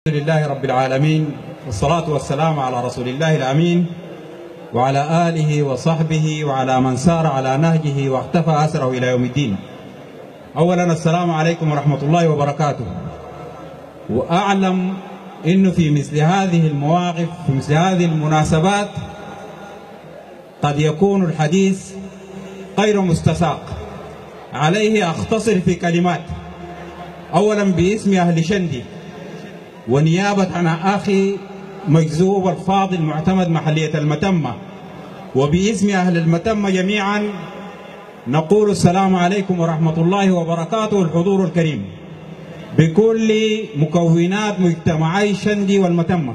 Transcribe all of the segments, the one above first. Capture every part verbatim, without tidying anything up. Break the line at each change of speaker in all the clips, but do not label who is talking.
الحمد لله رب العالمين، والصلاة والسلام على رسول الله الأمين وعلى آله وصحبه وعلى من سار على نهجه واختفى أثره إلى يوم الدين. أولا السلام عليكم ورحمة الله وبركاته. وأعلم أنه في مثل هذه المواقف، في مثل هذه المناسبات، قد يكون الحديث غير مستساق، عليه أختصر في كلمات. أولا باسم أهل شندي ونيابة عن أخي مجذوب الفاضل معتمد محلية المتمة، وباسم أهل المتمة جميعا نقول السلام عليكم ورحمة الله وبركاته. الحضور الكريم بكل مكونات مجتمعي شندي والمتمة،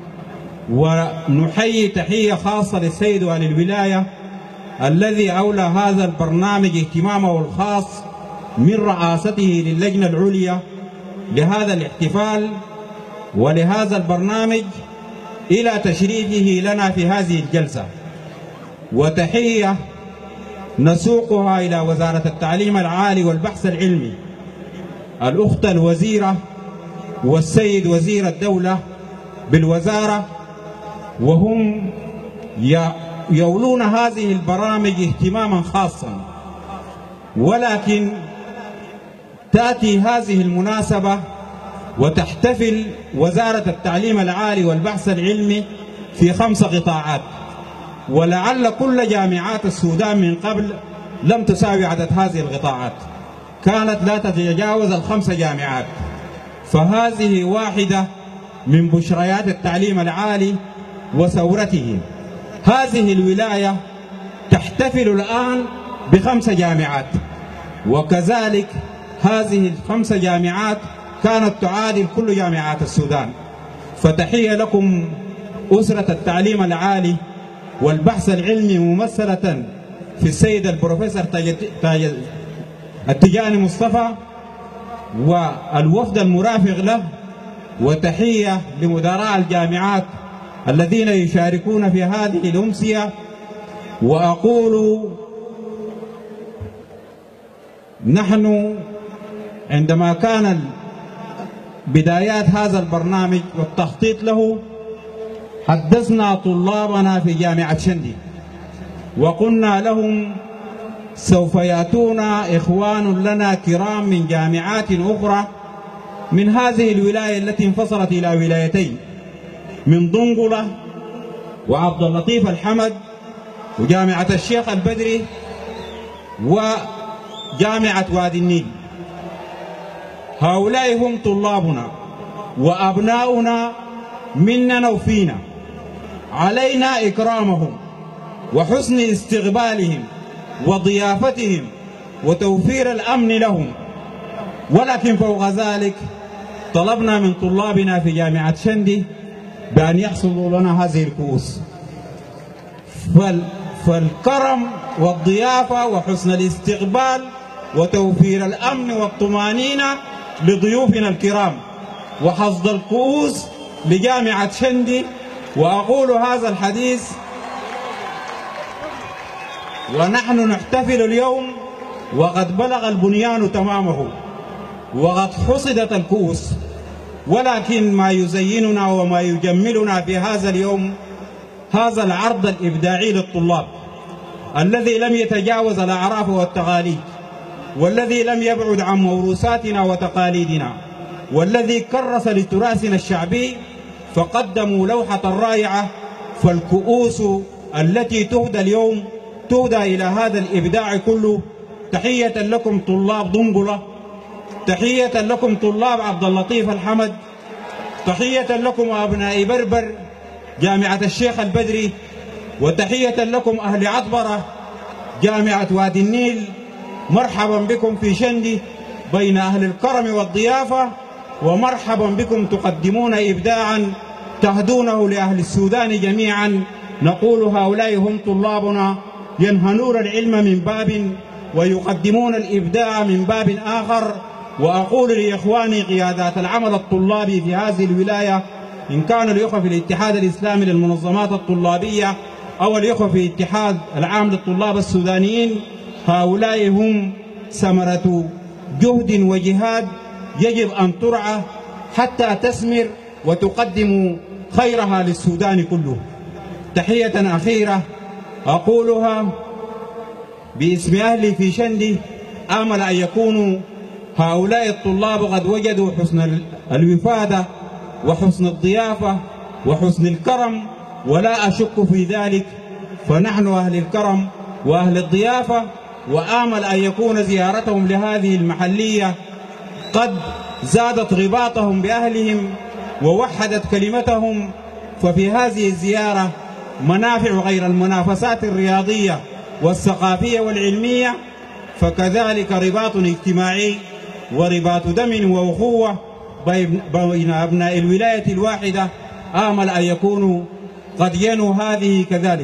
ونحيي تحية خاصة للسيد والي الولاية الذي أولى هذا البرنامج اهتمامه الخاص من رئاسته للجنة العليا لهذا الاحتفال ولهذا البرنامج إلى تشريفه لنا في هذه الجلسة. وتحية نسوقها إلى وزارة التعليم العالي والبحث العلمي، الأخت الوزيرة والسيد وزير الدولة بالوزارة، وهم يولون هذه البرامج اهتماما خاصا. ولكن تأتي هذه المناسبة وتحتفل وزارة التعليم العالي والبحث العلمي في خمس قطاعات، ولعل كل جامعات السودان من قبل لم تساوي عدد هذه القطاعات، كانت لا تتجاوز الخمس جامعات. فهذه واحدة من بشريات التعليم العالي وثورته. هذه الولاية تحتفل الآن بخمس جامعات، وكذلك هذه الخمس جامعات كانت تعادل كل جامعات السودان. فتحية لكم أسرة التعليم العالي والبحث العلمي ممثلة في السيد البروفيسور تاج التجاني مصطفى والوفد المرافق له، وتحية لمدراء الجامعات الذين يشاركون في هذه الأمسية. وأقول نحن عندما كان بدايات هذا البرنامج والتخطيط له حدثنا طلابنا في جامعة شندي وقلنا لهم سوف يأتونا إخوان لنا كرام من جامعات أخرى من هذه الولاية التي انفصلت إلى ولايتين، من ضنقلة وعبد اللطيف الحمد وجامعة الشيخ البدري وجامعة وادي النيل. هؤلاء هم طلابنا وأبناؤنا مننا وفينا، علينا إكرامهم وحسن استقبالهم وضيافتهم وتوفير الأمن لهم. ولكن فوق ذلك طلبنا من طلابنا في جامعة شندي بأن يحصلوا لنا هذه الكؤوس. فالكرم والضيافة وحسن الاستقبال وتوفير الأمن والطمأنينة لضيوفنا الكرام، وحصد الكؤوس لجامعة شندي. وأقول هذا الحديث ونحن نحتفل اليوم وقد بلغ البنيان تمامه وقد حصدت الكؤوس، ولكن ما يزيننا وما يجملنا في هذا اليوم هذا العرض الإبداعي للطلاب الذي لم يتجاوز الأعراف والتقاليد، والذي لم يبعد عن موروثاتنا وتقاليدنا، والذي كرس لتراثنا الشعبي. فقدموا لوحة رائعة. فالكؤوس التي تهدى اليوم تهدى إلى هذا الإبداع كله. تحية لكم طلاب ضنقلة، تحية لكم طلاب عبد اللطيف الحمد، تحية لكم أبناء بربر جامعة الشيخ البدري، وتحية لكم أهل عطبرة جامعة وادي النيل. مرحبا بكم في شندي بين أهل الكرم والضيافة، ومرحبا بكم تقدمون إبداعا تهدونه لأهل السودان جميعا. نقول هؤلاء هم طلابنا ينهلون العلم من باب ويقدمون الإبداع من باب آخر. وأقول لإخواني قيادات العمل الطلابي في هذه الولاية، إن كان الإخوة في الاتحاد الإسلامي للمنظمات الطلابية أو الإخوة في الاتحاد العام للطلاب السودانيين، هؤلاء هم ثمرة جهد وجهاد يجب أن ترعى حتى تثمر وتقدم خيرها للسودان كله. تحية أخيرة أقولها باسم أهلي في شندي، آمل أن يكونوا هؤلاء الطلاب قد وجدوا حسن الوفادة وحسن الضيافة وحسن الكرم، ولا أشك في ذلك، فنحن أهل الكرم وأهل الضيافة، وآمل أن يكون زيارتهم لهذه المحلية قد زادت رباطهم بأهلهم ووحدت كلمتهم. ففي هذه الزيارة منافع غير المنافسات الرياضية والثقافية والعلمية، فكذلك رباط اجتماعي ورباط دم وأخوة بين أبناء الولاية الواحدة، آمل أن يكونوا قد ينوا هذه كذلك.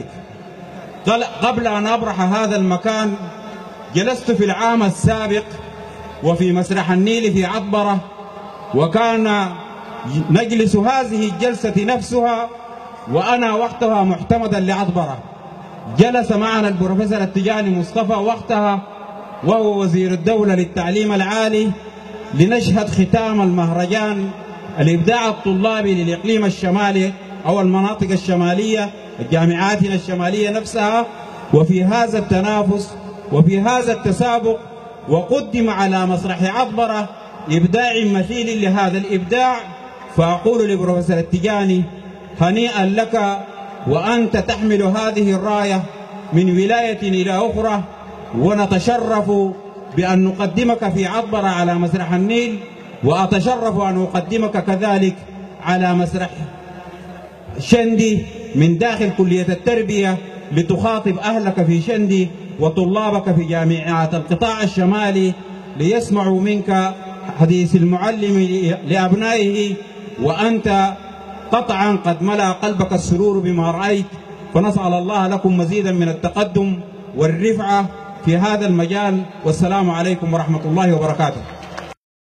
قبل أن أبرح هذا المكان جلست في العام السابق وفي مسرح النيل في عطبرة، وكان نجلس هذه الجلسة نفسها وأنا وقتها محتمدا لعطبرة. جلس معنا البروفيسور التجاني مصطفى وقتها وهو وزير الدولة للتعليم العالي، لنشهد ختام المهرجان الإبداع الطلابي للإقليم الشمالي أو المناطق الشمالية، جامعاتنا الشمالية نفسها. وفي هذا التنافس وفي هذا التسابق وقدم على مسرح عطبرة إبداع مثيل لهذا الإبداع، فأقول لبروفيسور التجاني هنيئا لك، وأنت تحمل هذه الراية من ولاية إلى أخرى، ونتشرف بأن نقدمك في عطبرة على مسرح النيل، وأتشرف أن أقدمك كذلك على مسرح شندي من داخل كلية التربية، لتخاطب أهلك في شندي وطلابك في جامعات القطاع الشمالي ليسمعوا منك حديث المعلم لأبنائه، وأنت قطعا قد ملأ قلبك السرور بما رأيت. فنسأل الله لكم مزيدا من التقدم والرفعة في هذا المجال، والسلام عليكم ورحمة الله وبركاته.